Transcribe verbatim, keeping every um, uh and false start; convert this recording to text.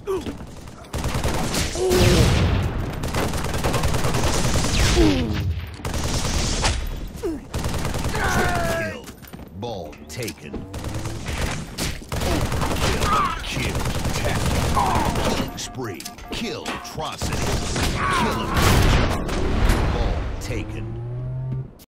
Kill. Ball taken. Kill. Kill. Tap. Killing spree. Kill atrocity. Kill him. Ball taken.